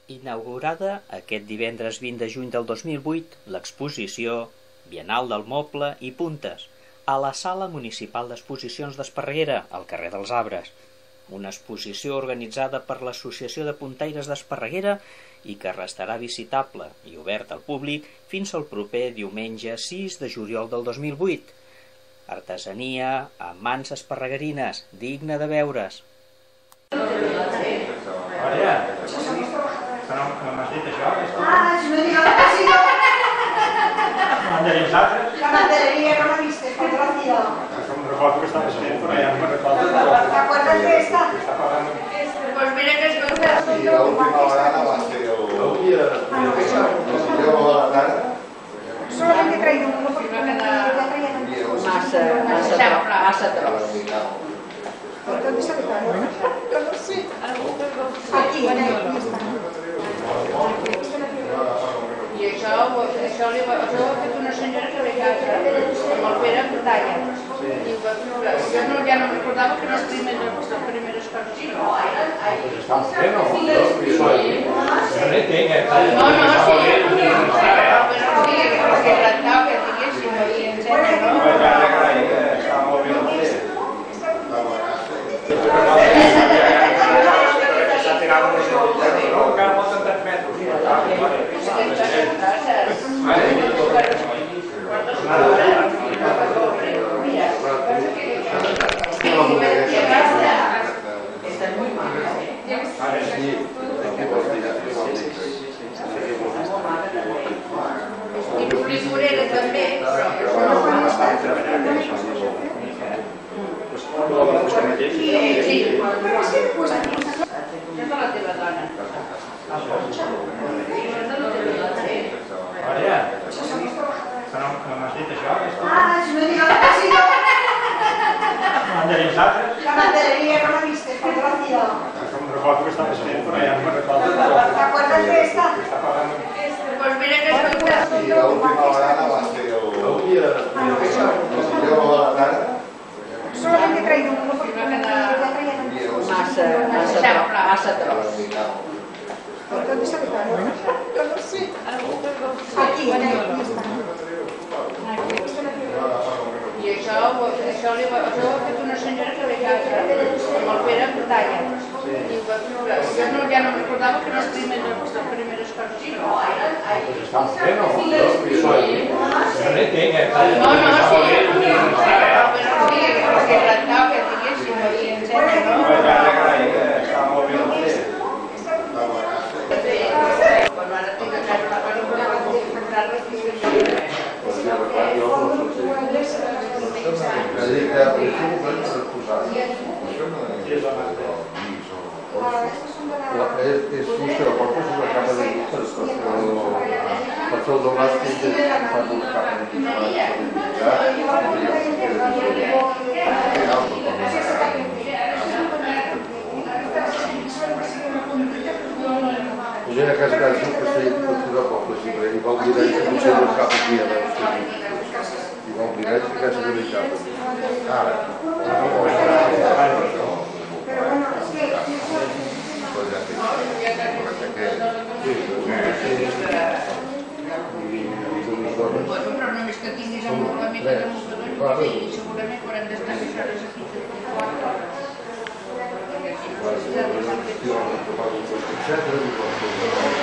Inaugurada aquest divendres 20 de juny del 2008, l'exposició Biennal del Moble i Puntes a la Sala Municipal d'Exposicions d'Esparreguera, al carrer dels Arbres. Una exposició organitzada per l'Associació de Puntaires d'Esparreguera i que restarà visitable i oberta al públic fins al proper diumenge 6 de juliol del 2008. Artesania amb mans esparreguerines, digna de veure's. M'has dit això? Si no digo que sí, no. ¿Mandarín altres? La mandarería no la viste, conocido. Com recordo que estava escrient, però ja no me recordo. ¿Te acuerdas de esta? Està pagant... Pues mira que es cosa. Sí, l'última vegada va ser Solamente he traído uno porque ya traía massa tros. ¿Dónde está el carro? Yo no sé. Aquí está. I això ho ha fet una senyora que ve a casa amb el Pere en talla. Jo ja no recordava que les primeres coses. Estan fent, no? Que rentau, que diguéssim, i ensenya, no? Està molt bé. S'ha tirat una ciutat, no? Encara falten tants metres. I Morera també, però... Sí. És de la teva dona. Maria, m'has dit això? Si no digo que sí, no. Mandarín altres? La mandarería no la viste, conocido. Com recordo que estava escrient, però ja no me recordo. ¿Te acuerdas de esta? Està pagant... Pues mira que es cosa. Sí, l'última vegada va ser Solamente he traído uno porque ya traía Massa tros. ¿Dónde está el carro? Yo no sé. Aquí está. I això ho ha fet una senyora que ve a casa amb el Pere en talla. Jo ja no recordava que les primeres coses. Estan fent, no? Que rentau, que diguéssim, i ensenya, no? Està molt bé. Quan ara tinc a casa una cosa que no puc comprar-les, És fusta de porta, és una capa de per fer el doblat que fa una capa de jo a casa que feia cultura poble, i va oblidar que potser no cap aquí a veure i va oblidar que casa de capa. Ara. Bueno, però només que tinguis el moblament i el moblament, i segurament quan hem d'estar més hores aquí. Etcètera.